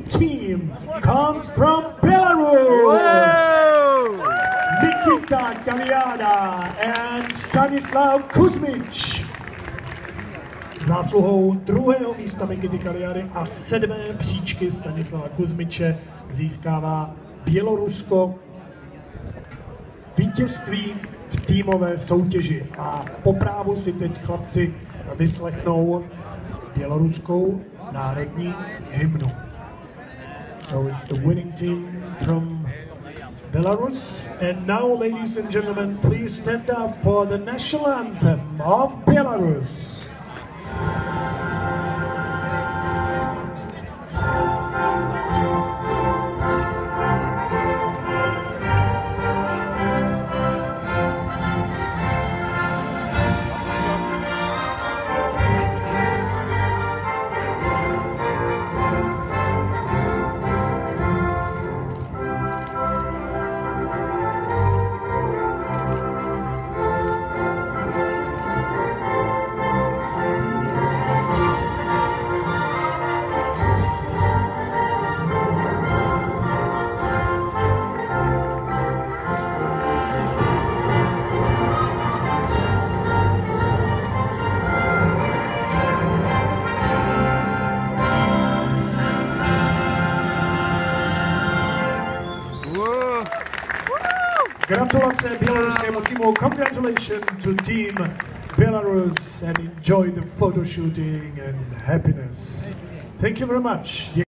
team comes from Belarus. Whoa! Nikita Galiada and Stanislav Kuzmic. Zásluhou druhého místa Nikity Galiady a 7. příčky Stanislava Kuzmiče získává Bělorusko vítězství v týmové soutěži. A po právu si teď chlapci vyslechnou běloruskou národní hymnu. So it's the winning team from Belarus. And now, ladies and gentlemen, please stand up for the national anthem of Belarus. Gratulace běloruskému týmu. Congratulations to Team Belarus and enjoy the photo shooting and happiness. Thank you very much.